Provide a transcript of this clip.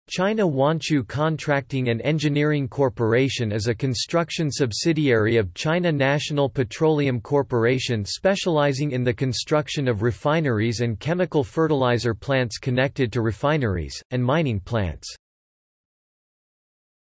China Huanqiu Contracting and Engineering Corporation is a construction subsidiary of China National Petroleum Corporation specializing in the construction of refineries and chemical fertilizer plants connected to refineries, and mining plants.